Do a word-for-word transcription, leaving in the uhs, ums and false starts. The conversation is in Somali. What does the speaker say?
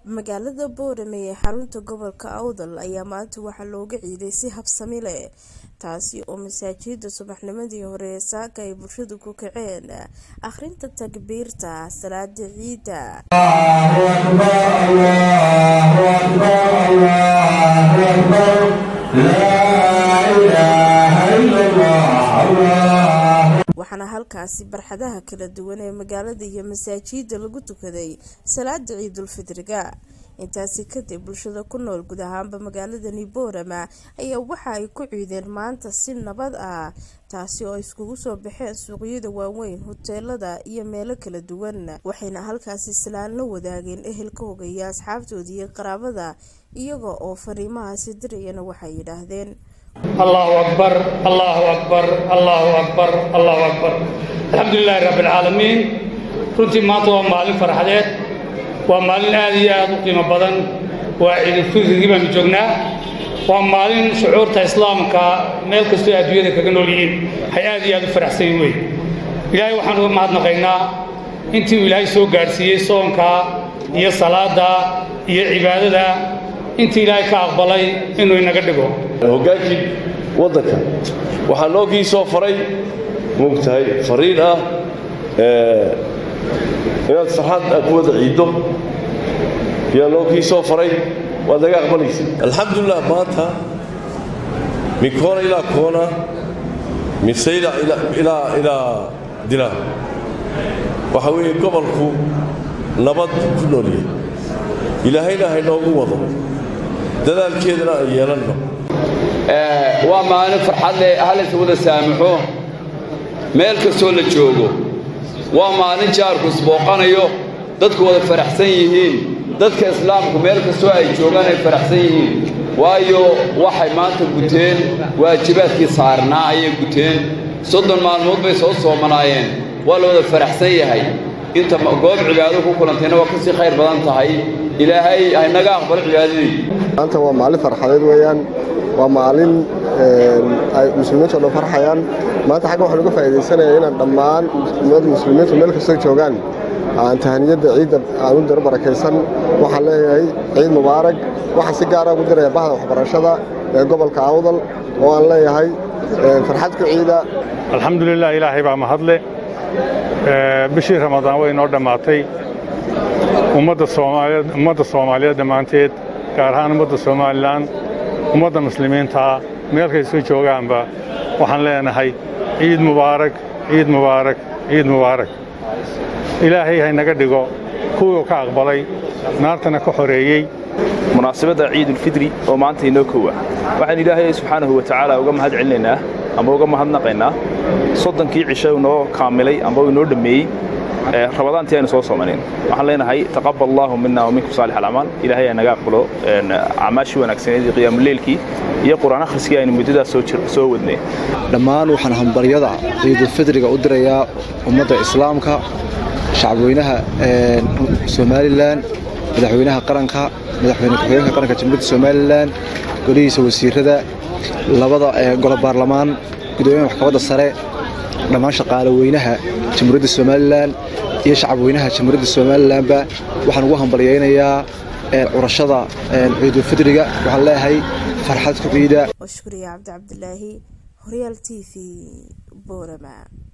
magaalada Boorame ee xarunta gobolka Awdal ayaa maanta waxa looga ciiday si habsami leh taasi oo masaajidda subaxnimadii hore saaka ay bulshadu ku kaceen akhrinta takbiirta salaada ciida. Allahu akbar Allahu akbar Allahu akbar la ilaha illallah. waxaana halkaasi barxadaha kala duwan ee magaalada iyo masaajidda lagu tukaday salaada ciidul fidriga. intaasi kadib bulshada ku nool guud ahaanba magaalada Boorame ayaa waxa ay ku ciideen maanta si nabad ah taasi oo iskugu soo baxeen suuqyada waaweyn, hoteelada iyo meelo kala duwan. waxayna halkaasi salaan la wadaageen ehelkooda iyo asxaabtooda iyo qaraabada iyaga oo fariimahaasi dirayana waxay yiraahdeen الله أكبر الله أكبر الله أكبر الله أكبر الحمد لله رب العالمين. runtii maanta waa maalin farxadeed, waa maalin aad iyo aad u qiimo badan, waa ciid fidriga baan joognaa, waa maalin shucuurta islaamka meel kasta oo adduunyada kaga nool yihiin hay aad iyo aad u faraxsan weey. ilaahay waxaan uga mahadnaqaynaa intii ilaahay soo gaarsiiyay soonka iyo salaada iyo cibaadada intii ilaahay ka aqbalay inuu inaga dhigo hogaankii waddanka. waxaa noogii soo faray moogtahay fariin ah inaad farxad ku wada ciiddo yaa noogii soo faray waad naga aqbalaysa. alxamdulilah maanta min koona ilaa koona min sayda ilaa ilaa dila waxa weeye gobolku nabad ku noolyahay. ilaahayna haynoogu wado dadaalkeedana ay yeelanno. waa maalin farxad leh, halis wada saamaxo meel kastoo la joogo. waa maalin jaarku isbooqanayo, dadku wada faraxsan yihiin, dadka islaamku meel kastoo ay joogaan ay faraxsan yihiin, waayo waxay maanta guteen waajibaadkii saarnaa ayay guteen. soddon maalmood bay soo soomanaayeen, waa la wada faraxsan yahay. inta goob cibaado ku kulantayna waa kasii khayr badan tahay. ilaahay ay naga aqbal cibaadadii. maanta waa maalin farxadeed weeyaan, waa maalin ay muslimiintu dhan farxayaan. maanta xagga waxaan uga faa'iidaysanayaa inaan dhammaan ummadda muslimiintu meel kasta joogaan aan tahaniyadda ciidda aan u diro barakaysan. waxaan leeyahay ciid mubaarak. waxaan si gaar ah ugu diraya bahda waxbarashada ee gobolka Awdal oo aan leeyahay farxad ku ciida. alxamdulilah, ilaahay baa mahadle. bishii ramadaan way noo dhammaatay. ummadda Soomaaliyeed ummadda Soomaaliyeed dhammaanteed, gaar ahaan ummadda Soomaaliland, ummadda muslimiinta meel kasta joogaanba waxaan leenahay ciid mubaarak, ciid mubaarak, ciid mubaarak. ilaahay hay naga dhigo kuwa ka aqbalay naartana ka xoreeyay. munaasabada ciidul fidri oo maanta inoo koowa waxaan ilaahay subxaanahu wa ta'aala uga mahad celinaynaa ama uga mahadnaqaynaa soddonkii cisho inoo kaamilay ama inoo dhameeyay rabadaantii aynu soo soomaneen. waxaan leenahay taqabbal Allahu minna wa minkum saalih al-a'maal. ilaahay naga aqbalo acmaashii wanaagsaneed qiyaam leelkii iyo quraan akhriskii aynu muddada soo soo wadnay. dhammaan waxaan hambaryada ciidul fidriga u dirayaa ummadda islaamka, shacabweynaha Soomaaliland, madaxweynaha qaranka, madaxweynaha ku-xigeenka qaranka Jamhuuriyadda Soomaaliland, golihiisa wasiirada, labada golo baarlamaan, gudoomiyaha maxkamadda sare, dhammaan shaqaale weynaha Jamhuuriyadda Soomaaliland iyo shacabweynaha Jamhuuriyadda Soomaaliland ba waxaan ugu hambalyaynayaa urashada ciidul fidriga. waxaan leeyahay farxad ku ciida. Shukriya Cabdi Cabdilaahi, Horyal T V, Boorame.